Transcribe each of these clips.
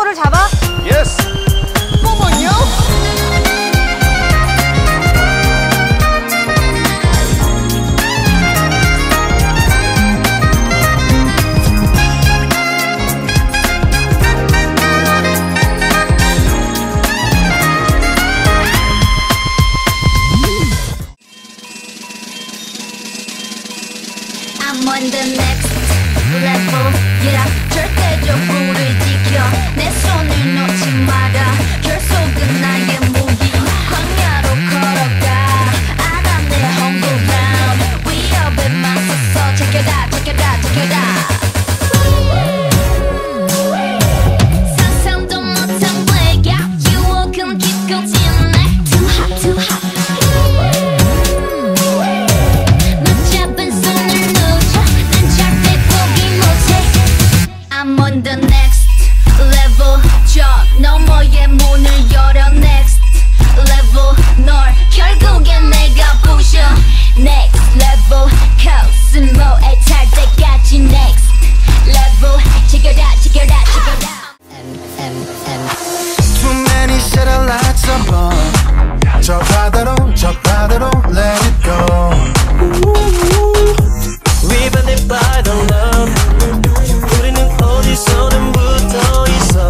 템포를 잡아. 예스. 뭐뭐요? I'm on the next level. Yeah, 절대적으로 지켜. 내 손을 놓지 마라. 결속은 나의 무기. 광야로 걸어가. 알아 내 humble ground. 위협에 맞서서 check it out, check it out, check it out. 상상도 못한 blackout. 유혹은 깊고 진해. Too hot, too hot. I'm on the next level. 저 너머의 문을 열어. Next level. 널 결국엔 내가 부셔. Next level. 코스모에 탈 때까지 next level. Check it out, check it out, check it out. Too many satellites above. 저 바다로 let it go. Riveted by the love. 어디서든 붙어 있어.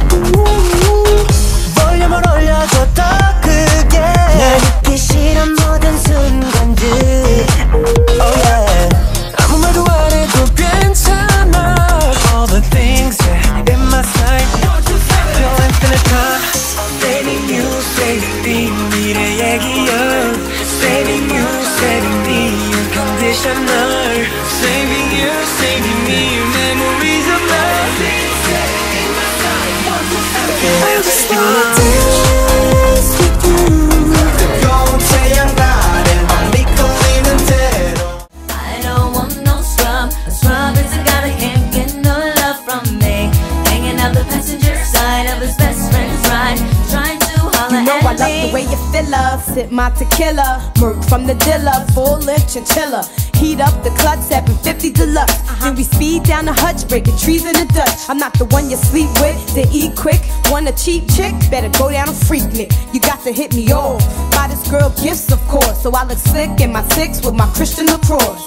볼륨을 올려줘 더 크게. 날 듣기 싫은 모든 순간들. Oh yeah. 아무 말도 안 해도 괜찮아. All the things in my sight. Feel infinite time. Saving you, saving me. 미래 얘기야. Saving you, saving me. Unconditional. Saving you, saving me. Memories of love. I just wanna dance with you. 뜨거운 태양 아래 맘이 끌리는 대로. I don't want no scrub. A scrub isn't gonna can't get no love from me. Hanging out the passenger side of his best friend's ride. Trying to holler you know at I love me. the way you feel up. Sip my tequila. Merc from the dealer. Full length chinchilla. Heat up the clutch, 750 deluxe. Then we speed down the hutch, breaking trees in the Dutch. I'm not the one you sleep with, to eat quick. Want a cheap chick? Better go down and freak me. You got to hit me off. Buy this girl gifts, of course. So I look slick in my six with my Christian LaCroix.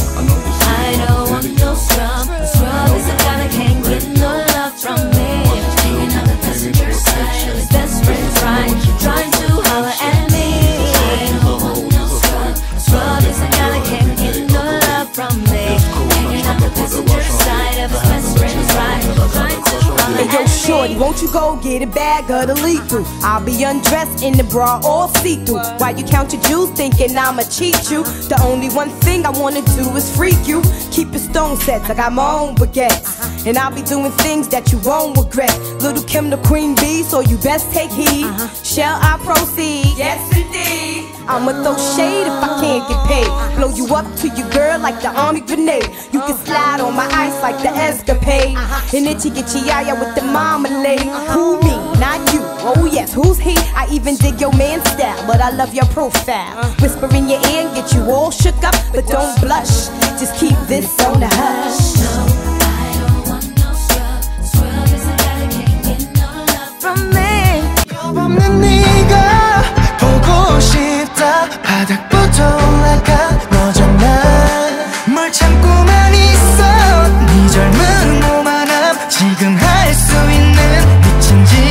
I don't want no scrub. A scrub isn't gonna can't get no love from me. Hanging on the passenger side of his best friend's ride. Trying to holler at me. I don't want no scrub. A scrub isn't gonna can't get no love from me. Hanging on the passenger side of his best friend's ride. Trying to holler Hey yo, at shorty, me. won't you go get a bag of the lethal? I'll be undressed in the bra all see-through. While you count your jewels, thinking I'ma cheat you. The only one thing I wanna do is freak you. Keep your stone sets, I got my own baguettes. And I'll be doing things that you won't regret. Little Kim the queen bee, so you best take heed. Shall I proceed? Yes indeed. I'ma throw shade if I can't get paid. Blow you up to your girl like the army grenade. You can slide on my ice like the escapade. And itchy get yaya with the marmalade. Who me? Not you. Oh yes, who's he? I even dig your man's style, but I love your profile. Whisper in your ear and get you all shook up, but don't blush. Just keep this on the hush. No, I don't want no scrub. Scrub isn't gonna can't get no love from me. 없는 네가 보고 싶다. 바닥부터 올라가 너잖아. 뭘 참고만 있어. 네 젊은 오만함 지금 할 수 있는 미친 짓.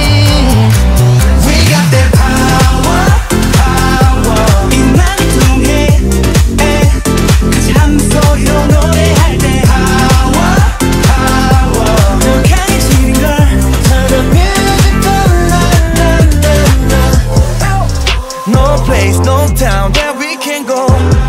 We got that power, power. 이 맘이 통해 같이 한 소리로 노래할 때 power, power. 더 강해지는 걸 더럽혀야지 또 No place, no town that we can go.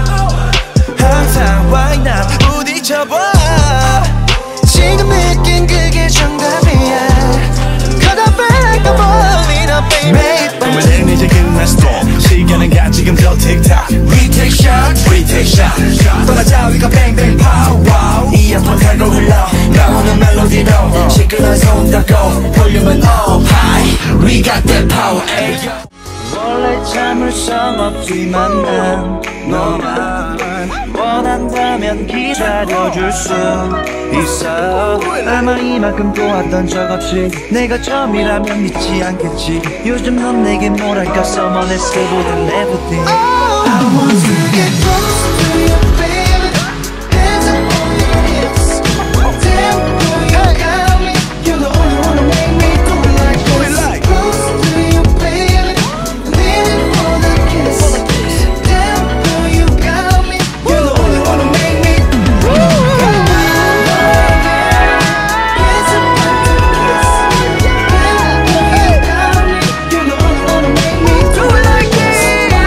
항상 why not 부딪혀봐. 지금 느낀 그게 정답이야. Cause I feel like I'm falling up, baby. 꿈은 이제 끝났어. 시간은 가 지금 저 틱탁. We take shots, we take shots. 떠나자 우리가 bang bang pow. 이어폰 달고 흘러 나오는 멜로디로 시끄러운 손 닫고 볼륨은 up high. We got that power, ay. 원래 참을 수 없지만 난 너만 원한다면 기다려줄 수 있어. 아마 이만큼 좋았던 적 없이 내가 처음이라면 믿지 않겠지. 요즘 넌 내게 뭐랄까 someone else 보다 everything. I want to get close to you, baby. Hands up on your hips. Damn, girl, you got me. You're the only one who make me do it like this. Close to you, baby. Leaning for the kiss. Damn, girl, you got me. You're the only one who make me. Hands up on your hips. Damn, girl, you got me. You're the only one who make me do it like this.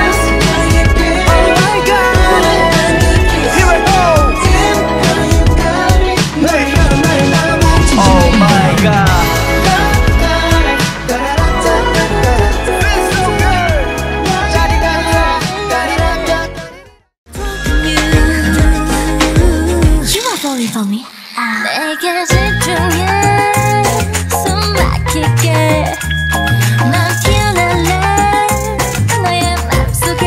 For me. 내게 집중해 숨 막히게 난 피어날래 너의 맘속에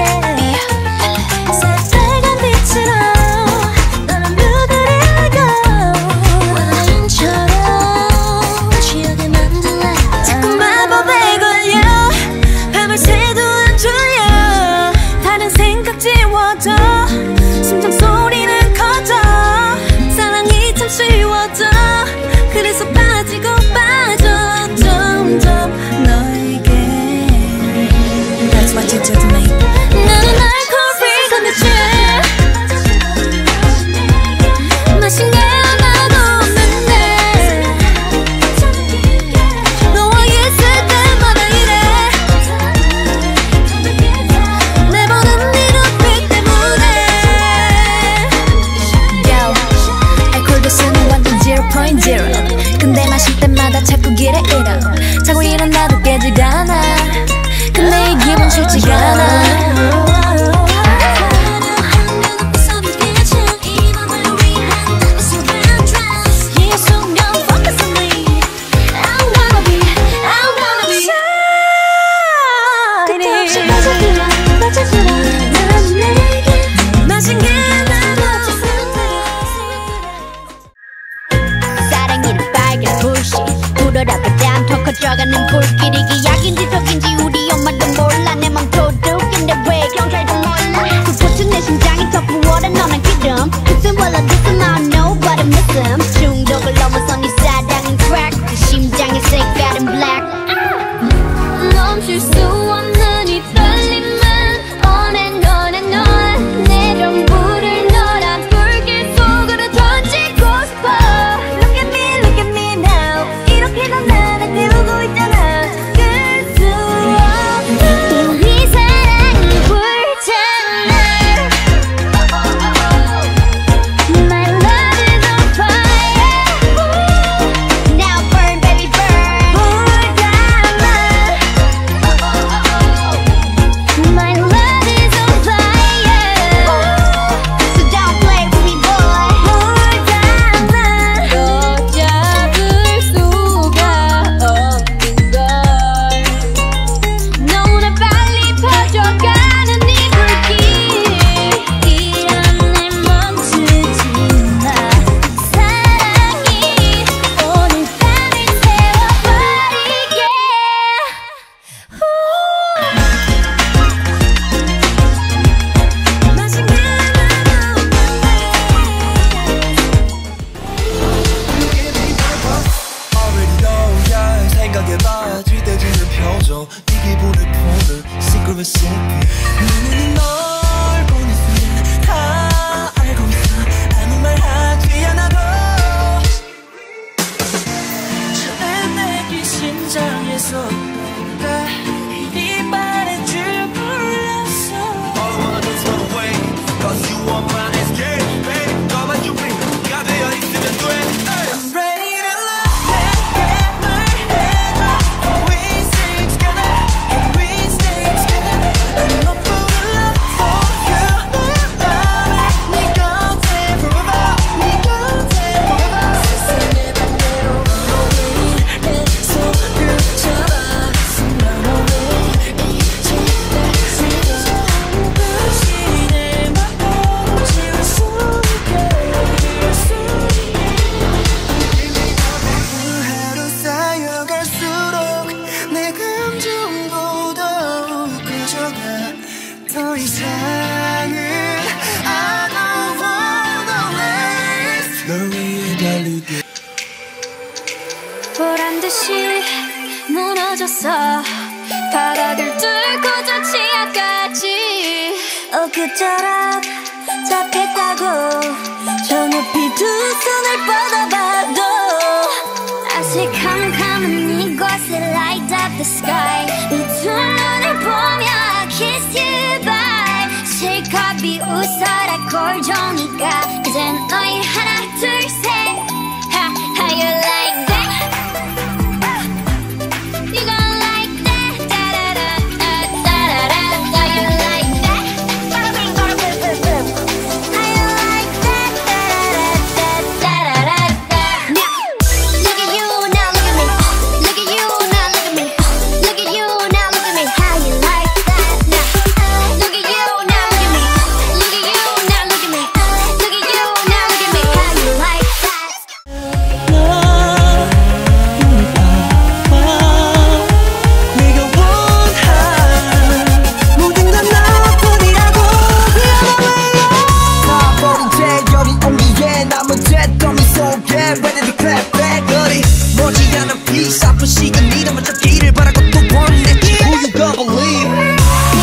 새빨간 빛으로 너를 물들이고 와인처럼 취하게 만들래 자꾸 마법에 걸려 밤을 새도 안 졸려 다른 생각 지워져 심장 소리는 커져 쉬워져 그래서 빠지고 빠져 점점 너에게 That's what you do to me 나는 알코올이 건네지 마신 게 하나도 없는데 너와 있을 때마다 이래 매번 네 눈빛 때문에 도수는 완전 0.0 근데 마실 때마다 자꾸 길에 잃어 자꾸 일어나도 깨지가 않아 근데 이 기분 싫지가 않아 커져가는 불길이 기약인지 적인지 우리 엄마도 몰라 내 맘 도둑인데 왜 경찰도 몰라 그 버튼 내 심장이 더 부어라 너는 기름 Listen well I listen I know but I miss him 중독을 넘어선 이 사랑은 crack 그 심장의 색깔은 black 멈출 수 없는 이 떨림은 on and on and on 내 전부를 너란 불길 속으로 던지고 싶어 Look at me now 이렇게 난 나를 태우고 있잖아 끌 수 없는 우리 사랑이 불타나 My love is on fire Now burn baby burn 불타나 My love is on fire So don't play with me boy 불타나 너 잡을 수가 없는 걸 너무나 빨리 퍼져가는 이 불길 이런 날 멈추지 마 사랑이 오늘 밤을 태워버리게 마신 게 하나도 Already know yeah 생각해봐 쥐대지는 표정 네 기분을 푸는 secret recipe 눈이 널 보는 순간 다 알고 있어 아무 말 하지 않아도 처음 내기 심장에서 네 말할 줄 몰랐어 All I wanna do is run away Cause you are my escape babe 너만 준비가 되어 있으면 돼 I'm ready to love 내게 말해봐 We stay together and we stay together I'm up for love 보란 듯이 무너졌어. 바닥을 뚫고 저 지하까지. 그처럼 잡혔다고. 저 높이 두 손을 뻗어봐도 아직 캄캄한 이곳에 light up the sky. 이 두 눈을 보며 kiss you bye. 실컷 비웃어라 골종이가. 이젠 너희 하나 둘 셋. How you like that? You gon' like that? Da-da-da-da-da-da-da. How you like that? How you like that? Da-da-da-da-da-da-da. Look at you now, look at me. Look at you now, look at me. Look at you now, look at me. How you like that? Look at you now, look at me. Look at you now, look at me. Look at you now, look at me. How you like that? 네가 원한 모든 건 너뿐이라고. 버린 재열이 온기에 남은 잿더미 속에 ready to clap back. 어디 머지않은 peace 아픈 시간 이름은 잡기를 바라고 또 원해. Who you gonna believe?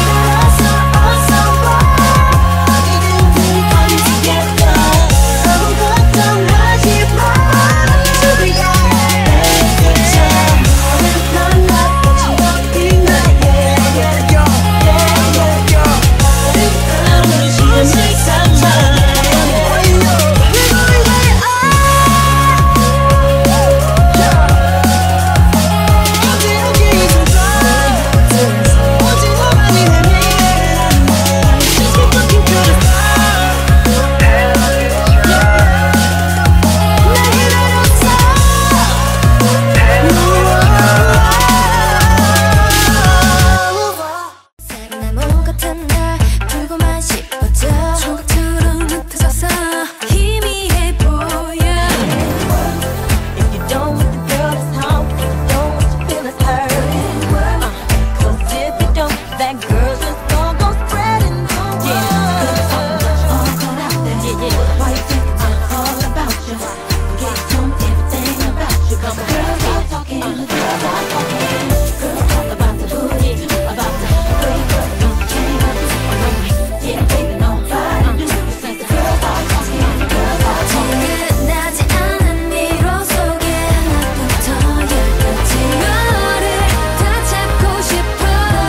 나무 같은 날 불고만 싶어져. 조각처럼 흩어져서 희미해 보여. If you don't want the girl that's home, if you don't want your feelings hurt, 'cause if you don't, that girl's just gonna go spreading the word. All caught out there. Why you think it's all about you? Get told everything about you. 'Cause the girls are talking, the girls are talking. Girls talk about the booty, about the pretty girl, no chain, yeah, baby, no fight. The girls are talking, the girls are talking. 끝나지 않은 미로 속에 나부터 열까지 너를 다 잡고 싶어.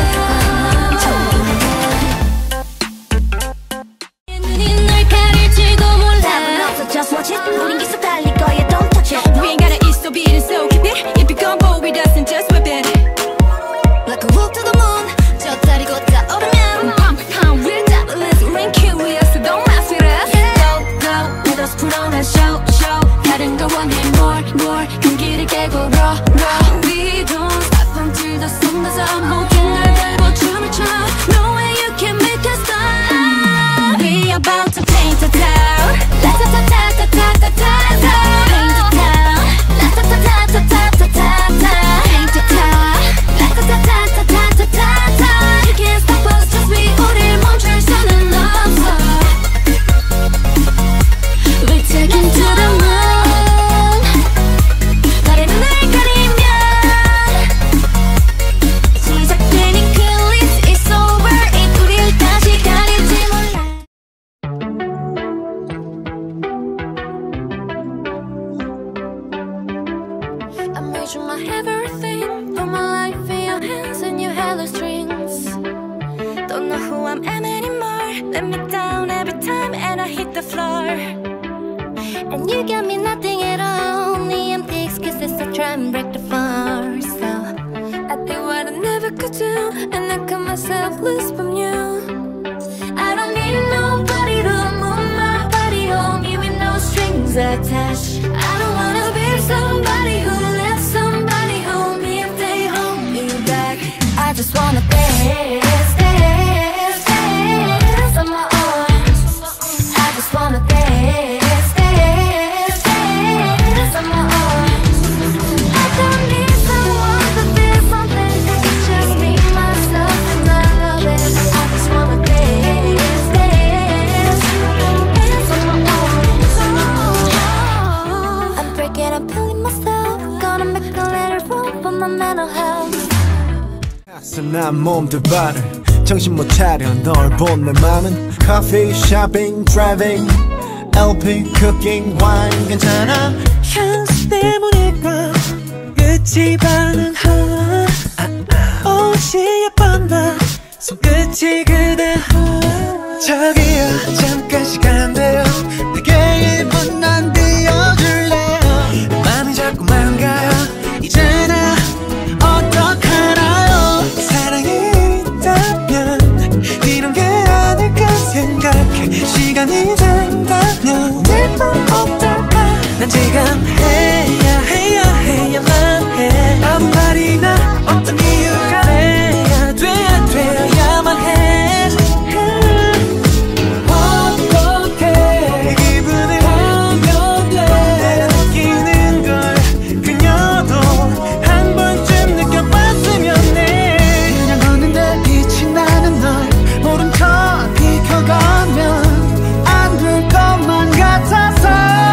눈이 널 가릴지도 몰라. 답은 없어, just watch it. 우린 계속 달릴 거야, don't touch it. We ain't gotta eat so beat it so keep it. If you gon' go with us, then just whip it. Like a walk to the moon. 저 다리 걷다 오르면 pump, pump, we're doubtless. We're curious, so don't mess with us. Go, go, let us put on a show, show. 다른 걸 원해, more, more. 경기를 깨고 raw, raw. We don't stop until the sun goes up. 모든 걸 걸고 춤을 춰. No way you can make us stop. We about to paint the town. La ta ta ta ta ta ta ta ta. Paint the town. La ta ta ta ta ta ta ta ta. Paint the town. La ta ta ta ta ta ta ta ta. You can't stop us, just we 우릴 멈출 수는 없어. We're taking to the moon. 달의 눈을 가리면 시작되니 clearly it's over. 이 우릴 다시 가릴지 몰라. I'm reaching my everything. Put my life in your hands and your hella strings. Don't know who I am anymore. Let me down every time and I hit the floor. And you got me nothing at all. Only empty excuses to try and break the force. So I did what I never could do, and I cut myself loose from you. I don't need nobody to move my body home, you with no strings attached. I don't wanna be somebody who left somebody hold me if they hold me back. I just wanna dance, dance, dance on my own. I just wanna dance, dance, dance on my own. I don't need someone to feel something. It's just me, myself, and I love it. my mental health. 난 몸도 발을 정신 못 차려 널 본 내 맘은 커피, 쇼핑, 드라이빙, LP, 쿠킹, 와인 괜찮아 향수 때문일까 끝이 반응하 옷이 예뻤나 손끝이 그대 저기요 잠깐 시간 돼요 내게 1분만 비워줄래요 마음이 자꾸만 가요 이제 나 어떡하나요 사랑이 있다면 이런 게 아닐까 생각해 시간이 된다면 내맘 어떨까 난 지금 해야만 해 아무 말이나 어떤 이유가 돼야만 해 어떻게 이 기분을 하면 돼 느끼는 걸 그녀도 한 번쯤 느껴봤으면 해 그냥 걷는데 빛이 나는 널 모른 척 비켜가면 안 될 것만 같아서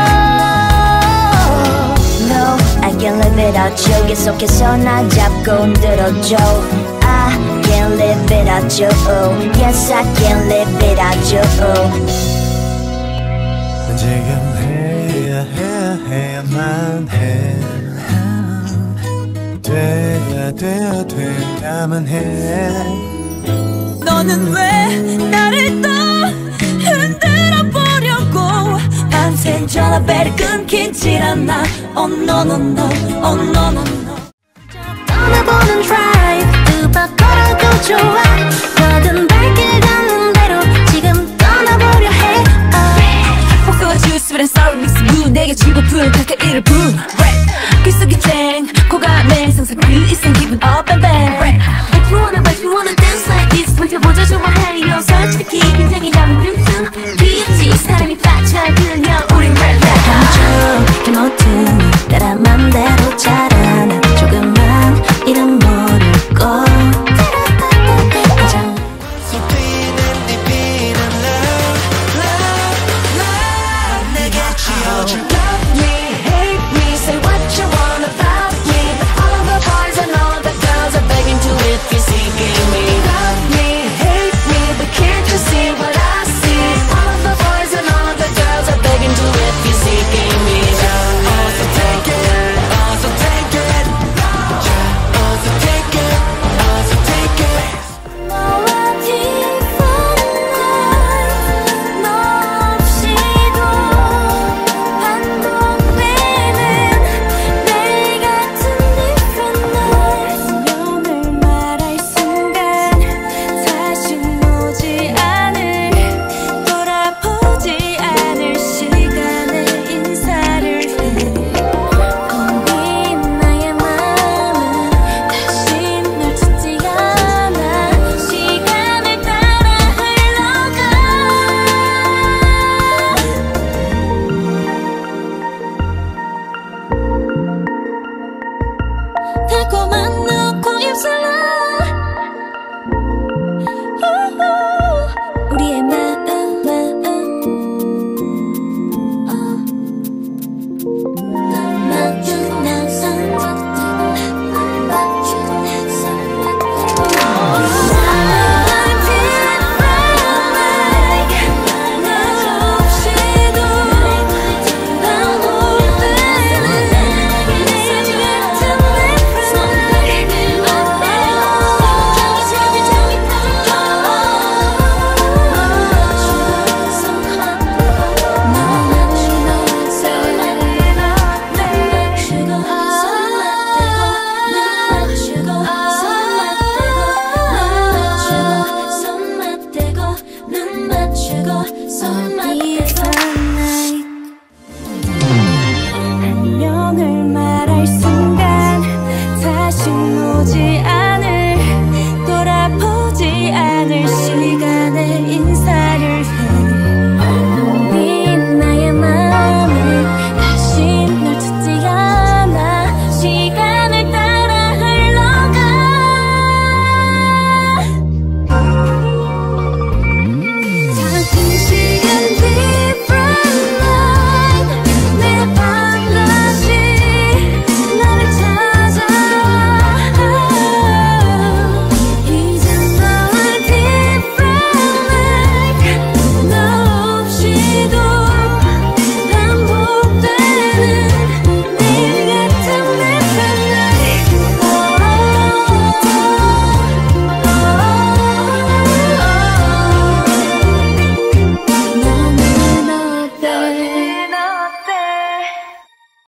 No, I can't live without you. 계속해서 나 잡고 흔들어줘. I can't live without you. Yes, I can't live without you. 난 지금 해야만 해 돼야만 해 너는 왜 나를 또 흔들어 보려고 밤새 전화벨이 끊기질 않아. Oh no no no, oh no no no. 떠나보는 drive 음악 걸어도 좋아. 뭐든 발길 닿는 대로 지금 떠나보려 해. 복숭아 주스랑 sour mix blue 내게 지고픈 가까이를 부른 rap 귀속이 쨍 코가 맹상상 그 이상 기분 up and bang. If you wanna dance like this 버텨보자 좋아해요. 솔직히 굉장히 남은 rim슨 귀엽지 사람이 빠져 그냥 우린 rap 감정 모든 따라 맘대로 자라나 조금만 이름 모르고 가장 내게 Love me, hate me, say what you want about me. But all the boys and all the girls are begging to if you're seeking me. Love me, hate me, but can't you see what I see? All the boys and all the girls are begging to if you're seeking me. Also take it, also take it also take it, also take it 너와 different life 너 없이도 반복되는 매일 같은 different life 운명을 말할 순간 다시 오지 않을 돌아보지 않을 시간에 인사를 해 고민 나의 마음은 다시 널 찾지 않아 시간을 따라 흘러가 달콤한 너 고입술로